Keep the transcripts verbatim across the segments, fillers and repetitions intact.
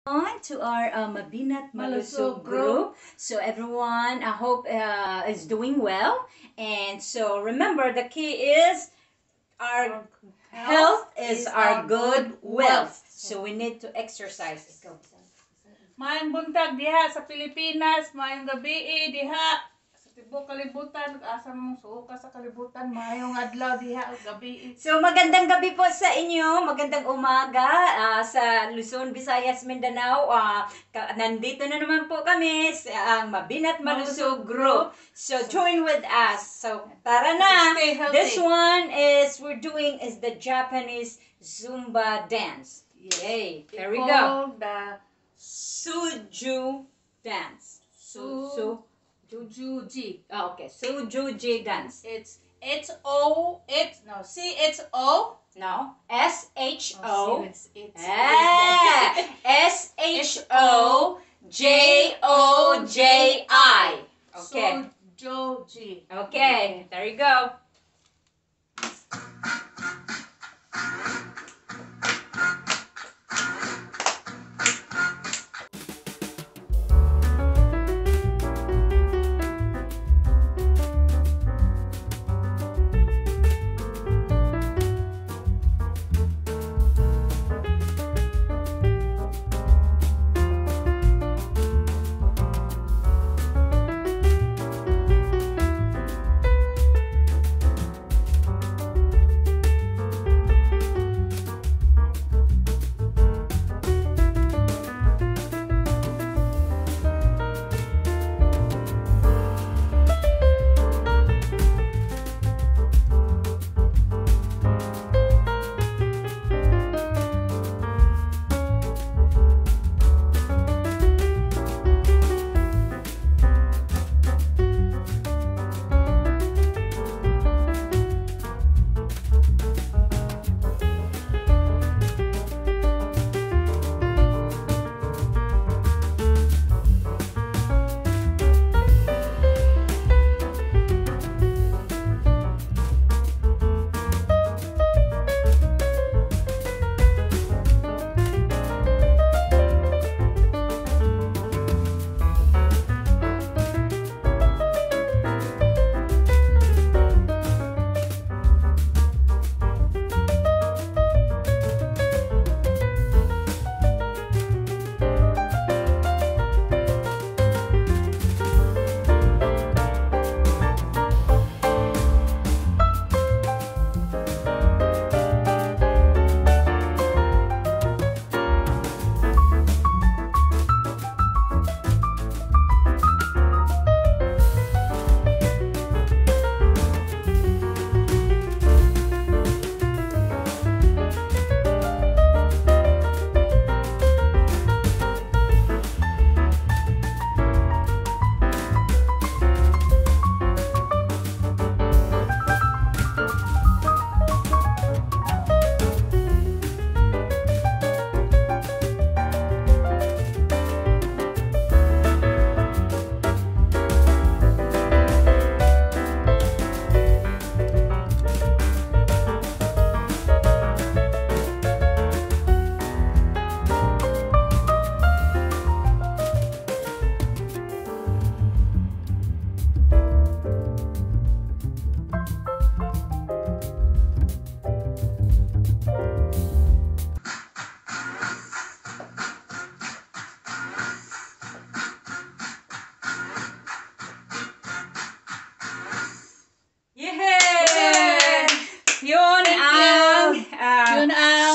On to our uh, Mabinat Malusog group. So everyone, I hope uh, is doing well. And so remember, the key is our health is our good wealth. So we need to exercise. Maayong buntag diha sa Pilipinas, maayong gabi diha sa tibok kalibutan, asa mong suuka sa kalibutan, maayong adlaw diha ug gabi. So magandang gabi po sa inyo, magandang umaga uh, sa Luzon, Visayas, Mindanao. Uh, nandito na naman po kami sa ang Mabinat Malusog group. So join with us. So tara na. This one is we're doing is the Japanese zumba dance. Yay. Here we go. The Suju dance. Su su Jujuji. oh, okay. Sujuji dance. It's it's O it's no C it's O No. S H O. it's it's S H O J O J I. Okay. Sujuji. Okay. There you go.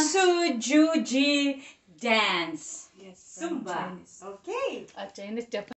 Sujuji dance. Yes. Zumba. Chinese. Okay. A Chinese Japanese.